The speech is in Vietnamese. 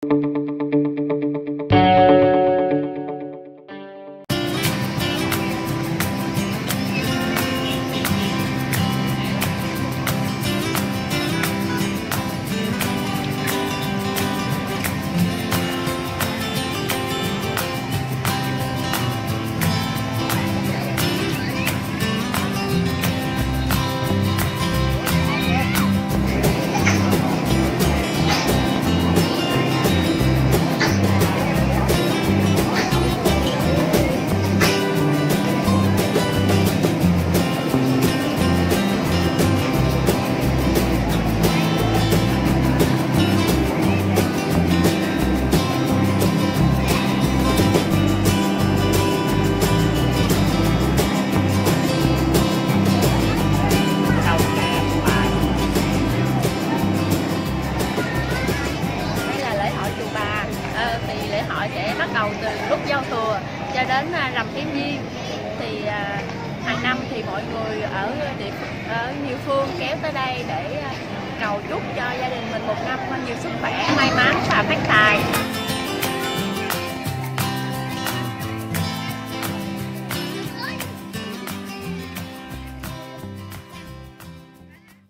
Thì lễ hội sẽ bắt đầu từ lúc giao thừa cho đến rằm Thiếu Nhi. Thì hàng năm thì mọi người ở nhiều phương kéo tới đây để cầu chúc cho gia đình mình một năm nhiều sức khỏe, may mắn và phát tài.